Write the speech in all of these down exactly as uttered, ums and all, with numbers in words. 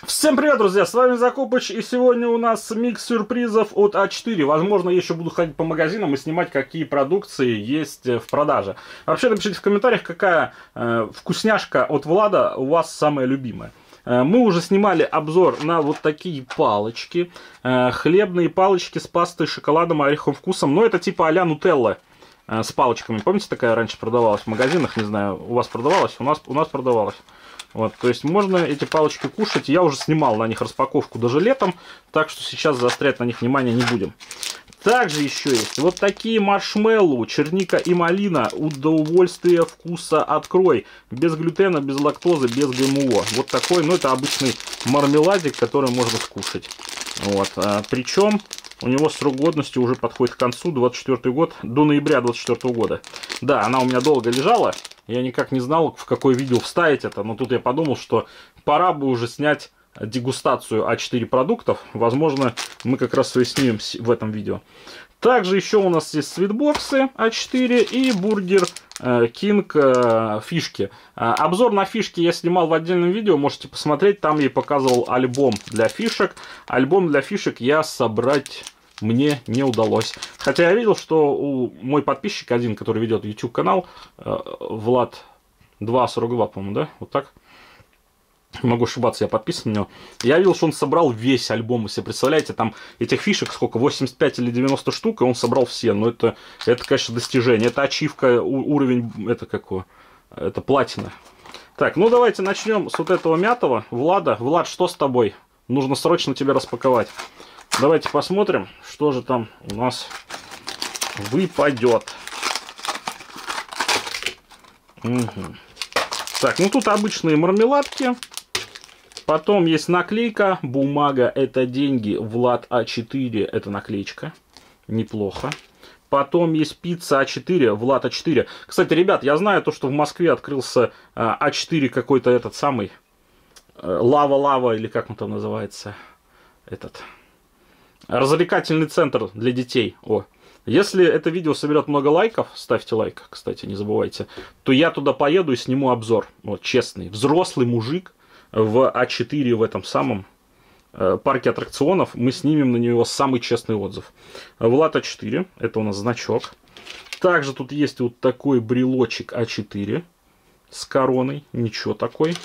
Всем привет, друзья, с вами Закупыч, и сегодня у нас микс сюрпризов от а четыре. Возможно, я еще буду ходить по магазинам и снимать, какие продукции есть в продаже. Вообще, напишите в комментариях, какая э, вкусняшка от Влада у вас самая любимая. Э, мы уже снимали обзор на вот такие палочки, э, хлебные палочки с пастой, шоколадом и ореховым вкусом, но это типа а-ля нутелла э, с палочками. Помните, такая раньше продавалась в магазинах, не знаю, у вас продавалась, у нас, у нас продавалась. Вот, то есть можно эти палочки кушать. Я уже снимал на них распаковку даже летом, так что сейчас заострять на них внимание не будем. Также еще есть вот такие маршмеллоу, черника и малина, удовольствие вкуса открой. Без глютена, без лактозы, без ГМО. Вот такой, ну это обычный мармеладик, который можно скушать. Вот, а, причем у него срок годности уже подходит к концу, двадцать четвёртый год, до ноября двадцать четвёртого года. Да, она у меня долго лежала. Я никак не знал, в какое видео вставить это, но тут я подумал, что пора бы уже снять дегустацию а четыре продуктов. Возможно, мы как раз и снимем в этом видео. Также еще у нас есть свитбоксы а четыре и бургер Кинг э, фишки. А, обзор на фишки я снимал в отдельном видео, можете посмотреть. Там я показывал альбом для фишек. Альбом для фишек я собрать мне не удалось. Хотя я видел, что у мой подписчик один, который ведет YouTube канал, э, Влад два сорок два, по-моему, да? Вот так. Могу ошибаться, я подписан на него. Я видел, что он собрал весь альбом. Вы себе представляете, там этих фишек сколько? восемьдесят пять или девяносто штук, и он собрал все. Но это, это конечно, достижение. Это ачивка, уровень, это какое? Это платина. Так, ну давайте начнем с вот этого мятого. Влада, Влад, что с тобой? Нужно срочно тебя распаковать. Давайте посмотрим, что же там у нас выпадет. Угу. Так, ну тут обычные мармеладки. Потом есть наклейка, бумага это деньги, Влад а четыре, это наклеечка, неплохо. Потом есть пицца а четыре, Влад а четыре. Кстати, ребят, я знаю то, что в Москве открылся а четыре какой-то этот самый, лава-лава, или как он там называется, этот, развлекательный центр для детей. О. Если это видео соберет много лайков, ставьте лайк, кстати, не забывайте, то я туда поеду и сниму обзор. Вот, честный, взрослый мужик в а четыре в этом самом э, парке аттракционов. Мы снимем на него самый честный отзыв. Влад а четыре, это у нас значок. Также тут есть вот такой брелочек а четыре с короной, ничего такой.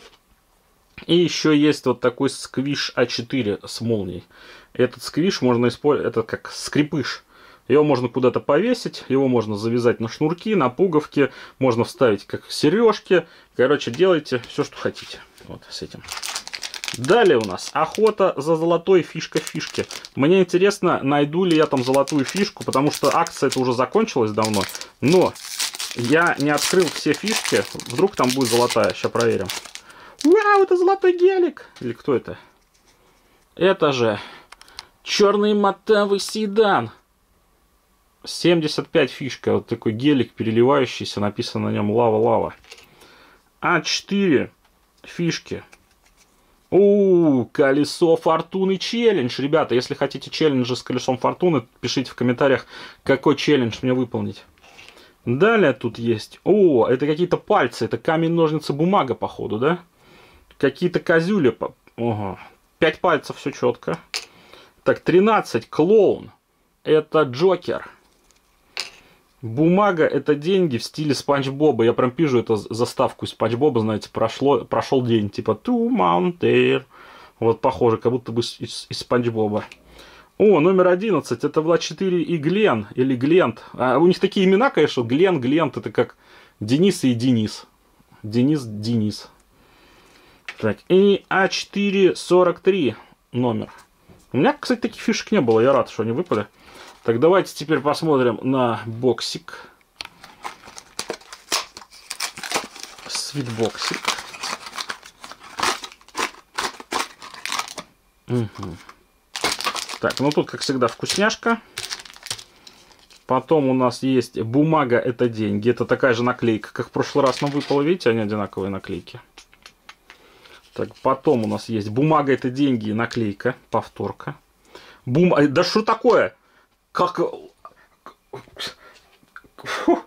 И еще есть вот такой сквиш а четыре с молнией. Этот сквиш можно использовать, это как скрипыш. Его можно куда-то повесить, его можно завязать на шнурки, на пуговки, можно вставить как сережки. Короче, делайте все, что хотите. Вот с этим. Далее у нас охота за золотой фишка фишки. Мне интересно, найду ли я там золотую фишку, потому что акция это уже закончилась давно. Но я не открыл все фишки, вдруг там будет золотая. Сейчас проверим. Вау, это золотой гелик! Или кто это? Это же черный матовый седан. семьдесят пять фишка, вот такой гелик переливающийся, написано на нем лава-лава. а четыре фишки. У, колесо фортуны челлендж. Ребята, если хотите челленджи с колесом фортуны, пишите в комментариях, какой челлендж мне выполнить. Далее тут есть, о, это какие-то пальцы, это камень, ножницы, бумага, походу, да? Какие-то козюли. Ого. пять пальцев, все четко. Так, тринадцать, клоун. Это Джокер. Бумага это деньги в стиле Спанч Боба. Я прям пишу эту заставку из Спанч Боба, знаете, прошло, прошел день. Типа Two Mountain. Вот похоже, как будто бы из, из Спанч Боба. О, номер одиннадцать. Это Влад четыре и Глен. Или Глент. А, у них такие имена, конечно. Глен, Глент. Это как Денис и Денис. Денис, Денис. Так, и а четыре сорок три номер. У меня, кстати, таких фишек не было. Я рад, что они выпали. Так, давайте теперь посмотрим на боксик. Свитбоксик. Угу. Так, ну тут, как всегда, вкусняшка. Потом у нас есть бумага это деньги. Это такая же наклейка, как в прошлый раз нам выпало. Видите, они одинаковые наклейки. Так, потом у нас есть бумага это деньги, наклейка, повторка. Бум... Да что такое? Как... Фу.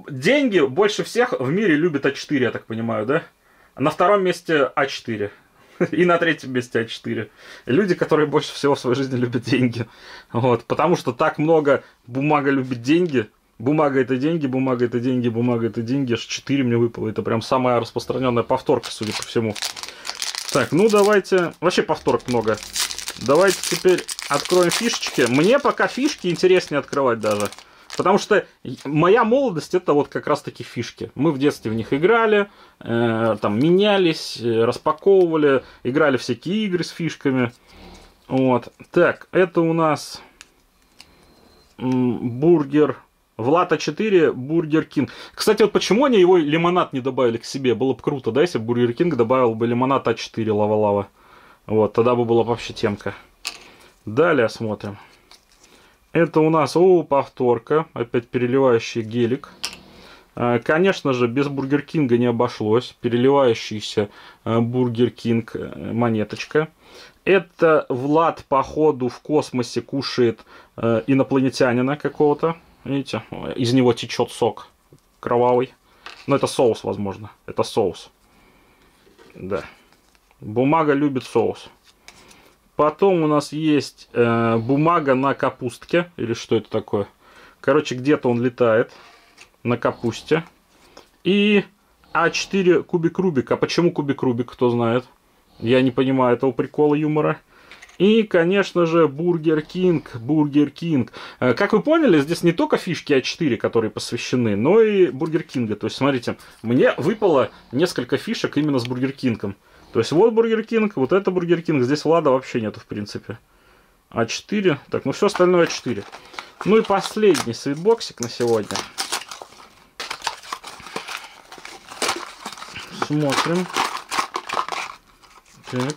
Деньги больше всех в мире любят а четыре, я так понимаю, да? На втором месте а четыре. И на третьем месте А четыре. Люди, которые больше всего в своей жизни любят деньги. Вот. Потому что так много бумага любит деньги. Бумага это деньги, бумага это деньги, бумага это деньги. Аж четыре мне выпало. Это прям самая распространенная повторка, судя по всему. Так, ну давайте... Вообще повторок много. Давайте теперь откроем фишечки. Мне пока фишки интереснее открывать даже. Потому что моя молодость это вот как раз таки фишки. Мы в детстве в них играли, э, там менялись, распаковывали, играли всякие игры с фишками. Вот. Так, это у нас бургер... Влад А четыре, Бургер Кинг. Кстати, вот почему они его лимонад не добавили к себе? Было бы круто, да, если бы Бургер Кинг добавил бы лимонад А четыре лава-лава. Вот, тогда бы была вообще темка. Далее смотрим. Это у нас, о, повторка. Опять переливающий гелик. Конечно же, без Бургер Кинга не обошлось. Переливающийся Бургер Кинг монеточка. Это Влад, походу, в космосе кушает инопланетянина какого-то. Видите, из него течет сок кровавый. Но это соус, возможно. Это соус. Да. Бумага любит соус. Потом у нас есть э, бумага на капустке. Или что это такое? Короче, где-то он летает на капусте. И А четыре кубик Рубик. А почему кубик Рубик, кто знает? Я не понимаю этого прикола юмора. И, конечно же, Бургер Кинг, Бургер Кинг. Как вы поняли, здесь не только фишки А четыре, которые посвящены, но и Бургер Кинга. То есть, смотрите, мне выпало несколько фишек именно с Бургер Кингом. То есть, вот Бургер Кинг, вот это Бургер Кинг. Здесь Влада вообще нету, в принципе. А четыре. Так, ну все остальное А четыре. Ну и последний свитбоксик на сегодня. Смотрим. Так.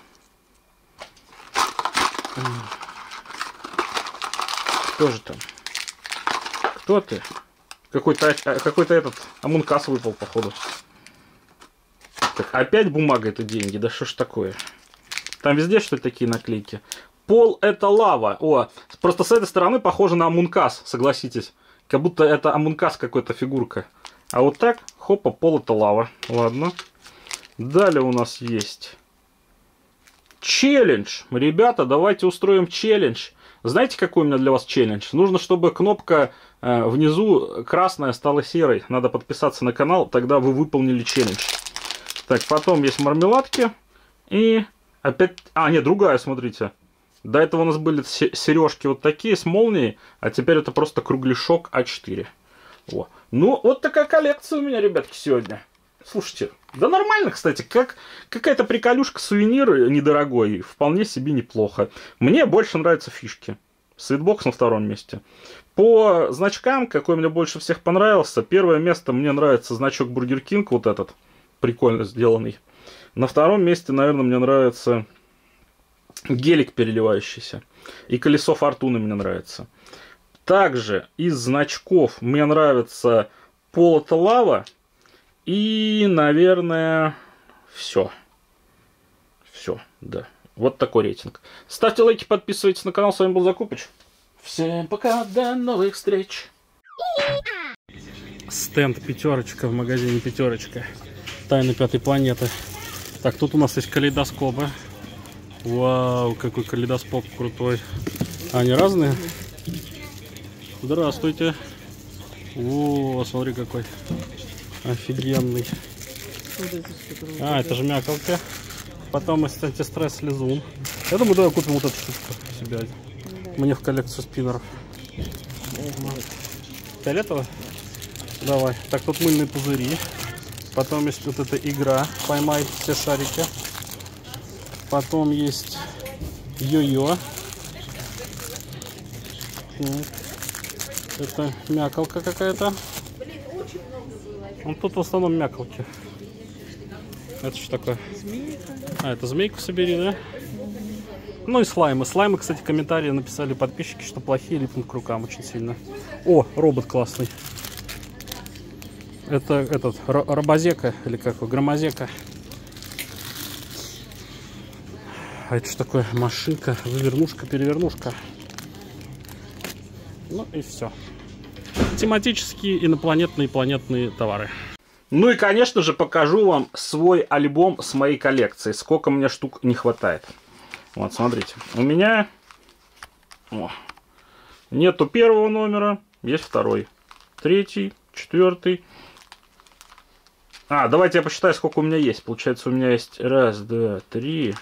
Кто же там? Кто ты? Какой-то какой-то этот Амункас выпал, походу. Так, опять бумага это деньги. Да что ж такое? Там везде что-то такие наклейки. Пол это лава. О, просто с этой стороны похоже на Амункас, согласитесь. Как будто это Амункас какой-то фигурка. А вот так, хопа, пол это лава. Ладно. Далее у нас есть челлендж. Ребята, давайте устроим челлендж. Знаете, какой у меня для вас челлендж? Нужно, чтобы кнопка э, внизу красная стала серой. Надо подписаться на канал, тогда вы выполнили челлендж. Так, потом есть мармеладки. И опять... А, нет, другая, смотрите. До этого у нас были сережки вот такие с молнией, а теперь это просто кругляшок А четыре. О. Ну, вот такая коллекция у меня, ребятки, сегодня. Слушайте, да нормально, кстати, как какая-то приколюшка, сувенир недорогой, вполне себе неплохо. Мне больше нравятся фишки. Свитбокс на втором месте. По значкам, какой мне больше всех понравился, первое место мне нравится значок Бургер Кинг, вот этот, прикольно сделанный. На втором месте, наверное, мне нравится гелик переливающийся. И колесо фортуны мне нравится. Также из значков мне нравится пол это лава. И, наверное, все. Все, да. Вот такой рейтинг. Ставьте лайки, подписывайтесь на канал. С вами был Закупыч. Всем пока, до новых встреч. Стенд пятерочка в магазине пятерочка. Тайны пятой планеты. Так, тут у нас есть калейдоскопы. Вау, какой калейдоскоп крутой. А, они разные? Здравствуйте. О, смотри какой. Офигенный. А, это же мякалка. Потом есть антистресс лизун. Я думаю, давай купим вот эту штучку себе. Мне в коллекцию спиннеров. Фиолетовая? Давай. Так, тут мыльные пузыри. Потом есть вот эта игра. Поймай все шарики. Потом есть йо-йо. Это мякалка какая-то. Ну, тут в основном мякалки. Это что такое? Змейка. А, это змейку собери, да? Ну и слаймы. Слаймы, кстати, комментарии написали подписчики, что плохие, липнут к рукам очень сильно. О, робот классный. Это этот, робозека, или как его, громозека. А это что такое? Машинка, вывернушка, перевернушка. Ну и все. Тематические инопланетные и планетные товары. Ну и, конечно же, покажу вам свой альбом с моей коллекцией. Сколько мне штук не хватает. Вот, смотрите. У меня О. нету первого номера, есть второй. Третий, четвертый. А, давайте я посчитаю, сколько у меня есть. Получается, у меня есть раз, два, три,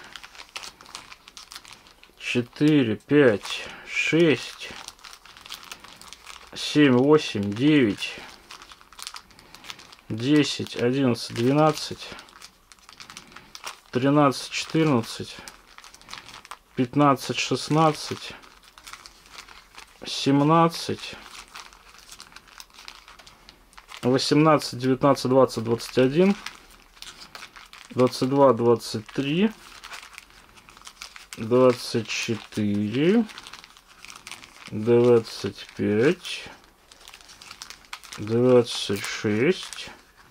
четыре, пять, шесть, семь, восемь, девять, десять, одиннадцать, двенадцать, тринадцать, четырнадцать, пятнадцать, шестнадцать, семнадцать, восемнадцать, девятнадцать, двадцать, двадцать один, двадцать два, двадцать три, двадцать четыре, двадцать пять, двадцать шесть,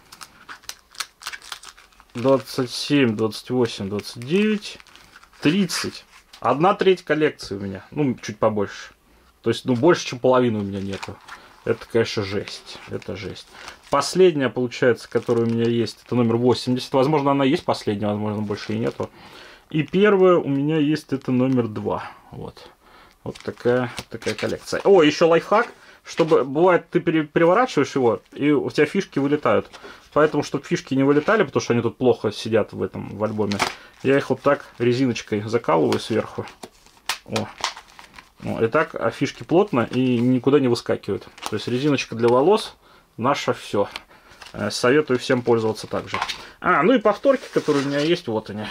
двадцать семь, двадцать восемь, двадцать девять, тридцать. Одна треть коллекции у меня. Ну, чуть побольше. То есть, ну, больше, чем половины у меня нету. Это, конечно, жесть. Это жесть. Последняя, получается, которая у меня есть, это номер восемьдесят. Возможно, она есть последняя, возможно, больше и нету. И первая у меня есть, это номер два. Вот. Вот такая, вот такая коллекция. О, еще лайфхак. Чтобы, бывает, ты переворачиваешь его, и у тебя фишки вылетают. Поэтому, чтобы фишки не вылетали, потому что они тут плохо сидят в этом, в альбоме, я их вот так резиночкой закалываю сверху. О. О, и так, а фишки плотно и никуда не выскакивают. То есть резиночка для волос наша все. Советую всем пользоваться так же. А, ну и повторки, которые у меня есть, вот они.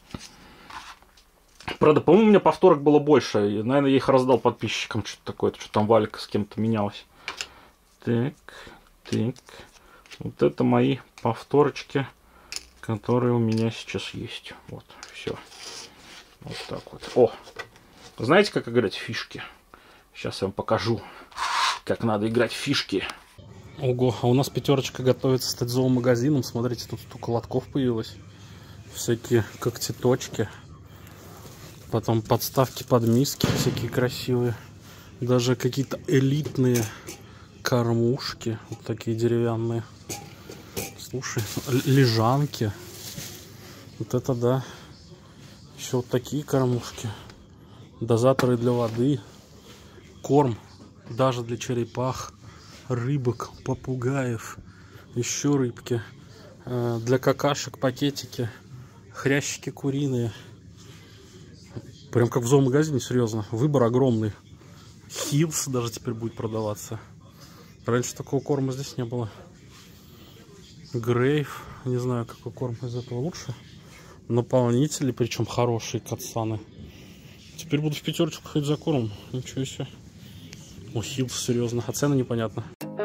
Правда, по-моему, у меня повторок было больше. И, наверное, я их раздал подписчикам. Что-то такое, что там Валька с кем-то менялась. Так, так. Вот это мои повторочки, которые у меня сейчас есть. Вот, все. Вот так вот. О, знаете, как играть в фишки? Сейчас я вам покажу, как надо играть в фишки. Ого, а у нас пятерочка готовится стать зоомагазином. Смотрите, тут столько лотков появилось. Всякие когтеточки. Потом подставки под миски всякие красивые. Даже какие-то элитные кормушки. Вот такие деревянные. Слушай, лежанки. Вот это да. Еще вот такие кормушки. Дозаторы для воды. Корм даже для черепах. Рыбок, попугаев. Еще рыбки. Для какашек пакетики. Хрящики куриные. Прям как в зоомагазине, серьезно. Выбор огромный. Хилс даже теперь будет продаваться. Раньше такого корма здесь не было. Грейв. Не знаю, какой корм из этого лучше. Наполнители, причем хорошие катсаны. Теперь буду в пятерочку ходить за кормом. Ничего себе. О, Хилс, серьезно. А цены непонятно.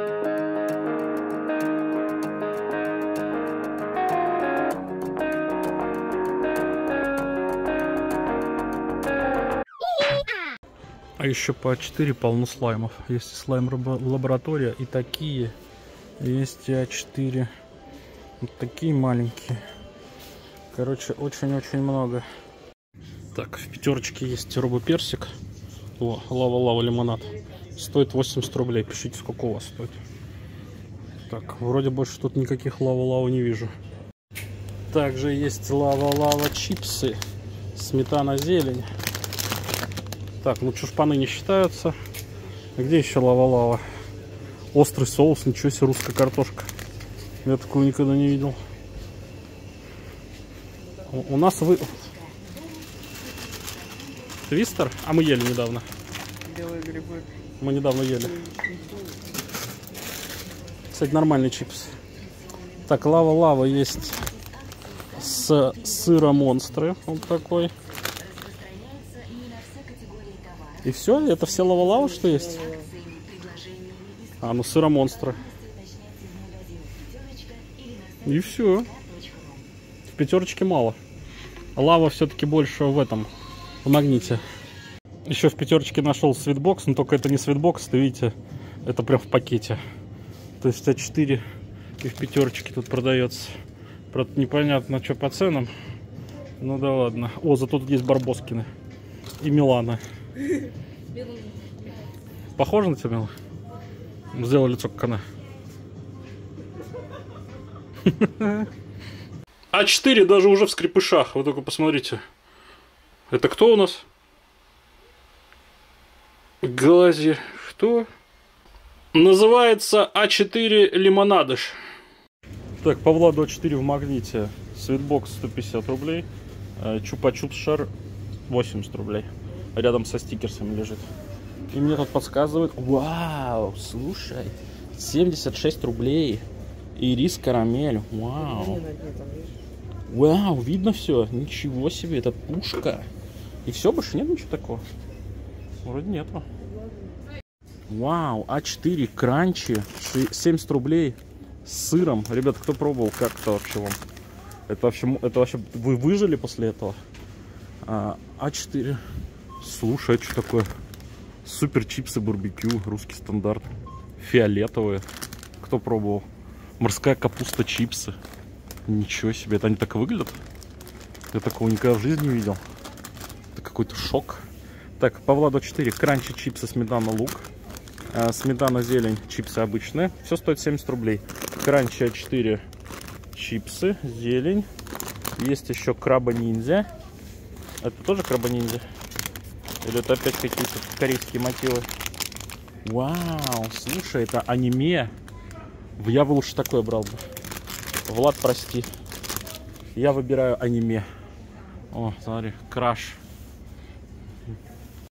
А еще по четыре полно слаймов. Есть слайм лаборатория и такие. Есть и а четыре. Вот такие маленькие. Короче, очень-очень много. Так, в пятерочке есть робоперсик. О, лава-лава лимонад. Стоит восемьдесят рублей. Пишите, сколько у вас стоит. Так, вроде больше тут никаких лава-лава не вижу. Также есть лава-лава чипсы. Сметана, зелень. Так, ну чушпаны не считаются. Где еще лава-лава? Острый соус, ничего себе, русская картошка. Я такого никогда не видел. У, у нас вы... Твистер? А мы ели недавно. Белые грибы. Мы недавно ели. Кстати, нормальный чипс. Так, лава-лава есть с сыром монстры. Вот такой. И все? Это все лава-лава, что есть? А, ну сыра монстра. И все. В пятерочке мало. Лава все-таки больше в этом, в магните. Еще в пятерочке нашел свитбокс, но только это не свитбокс, ты видите, это прям в пакете. То есть а четыре и в пятерочке тут продается. Правда, непонятно, что по ценам. Ну да ладно. О, зато тут есть Барбоскины и Милана. Похоже на тебя, Мила? Сделай лицо, как она. а четыре даже уже в скрепышах. Вы только посмотрите. Это кто у нас? Глази. Что? Называется а четыре лимонадыш. Так, по Владу а четыре в магните. Свитбокс сто пятьдесят рублей. Чупа-чупс шар восемьдесят рублей. Рядом со стикерсами лежит. И мне тут подсказывают. Вау, слушай. семьдесят шесть рублей. Ирис карамель. Вау. Вау, видно все. Ничего себе, это пушка. И все, больше нет ничего такого? Вроде нету. Вау, а четыре кранчи. семьдесят рублей. С сыром. Ребят, кто пробовал, как это вообще вам? Это вообще, это вообще вы выжили после этого? А, а четыре. Слушай, это что такое? Супер чипсы барбекю, русский стандарт. Фиолетовые. Кто пробовал? Морская капуста чипсы. Ничего себе, это они так выглядят? Я такого никогда в жизни не видел. Это какой-то шок. Так, по Владу четыре. Кранчи чипсы, сметана, лук. А, сметана, зелень, чипсы обычные. Все стоит семьдесят рублей. Кранчи а четыре. Чипсы, зелень. Есть еще краба-ниндзя. Это тоже краба-ниндзя? Или это опять какие-то корейские мотивы? Вау, слушай, это аниме. Я бы лучше такое брал бы. Влад, прости. Я выбираю аниме. О, смотри, краш.